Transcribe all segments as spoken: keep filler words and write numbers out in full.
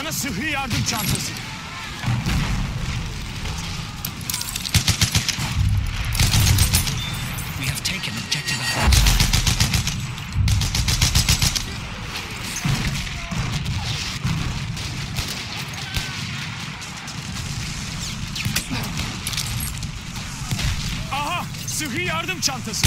Sana sıhhi yardım çantası. We have taken objective items. Aha! Sıhhi yardım çantası.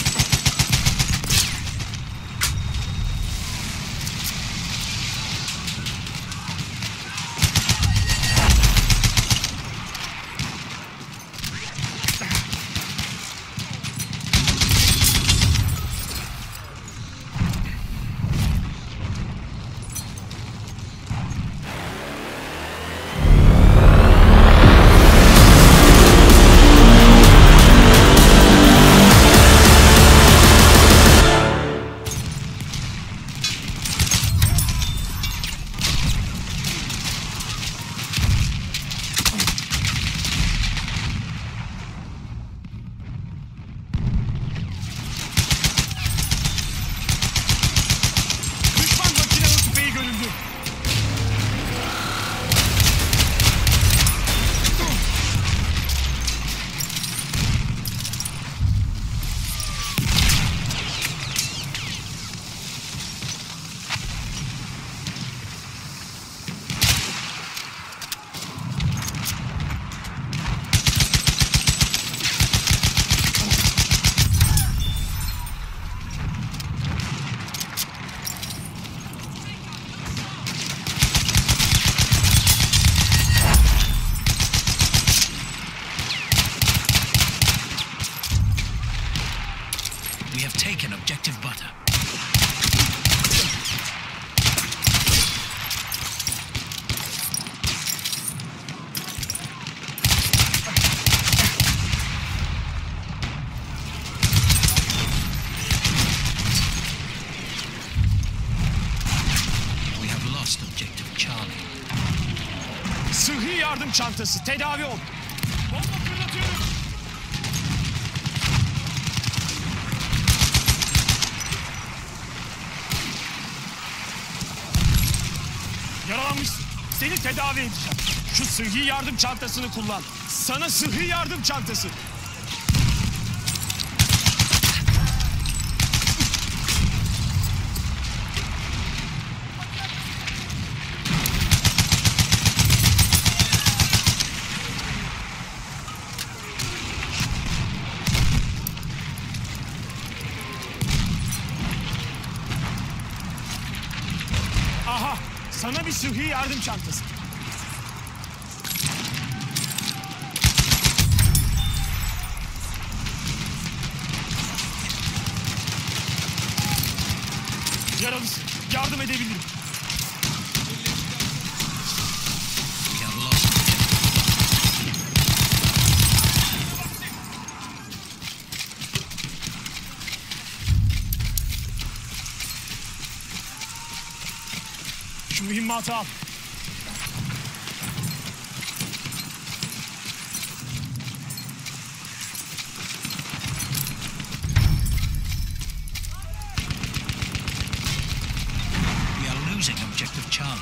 We have taken objective butter. We have lost objective Charlie. Sıhhi yardım çantası. Tedavi ol. Bomba fırlatıyorum. Yaralanmışsın. Seni tedavi edeceğim. Şu sıhhi yardım çantasını kullan. Sana sıhhi yardım çantası. Aha! Sana bir sıhhi yardım çantası. Yaralısın. Yardım edebilirim. We have lost objective. Şu mühimmatı al. We are losing objective Charlie.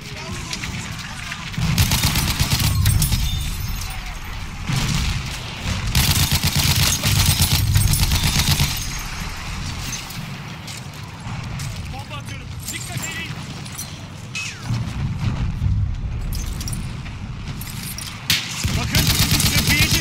Bomba atıyorum. Dikkat edin. Bakın, sıhhiyeci.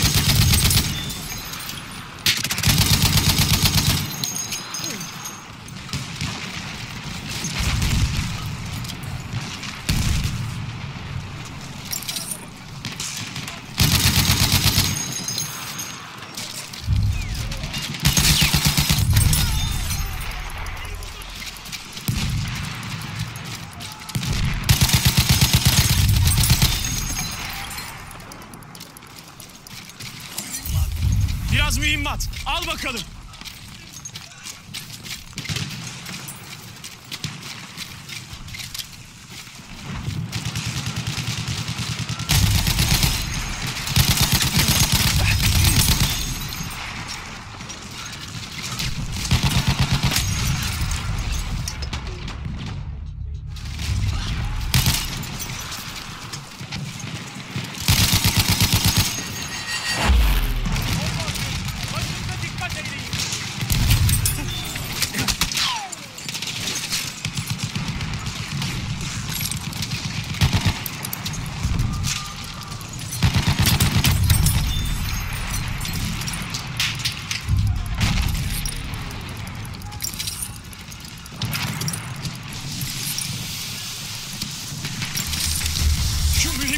Biraz mühimmat. Al bakalım.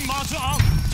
Mühimmatı al.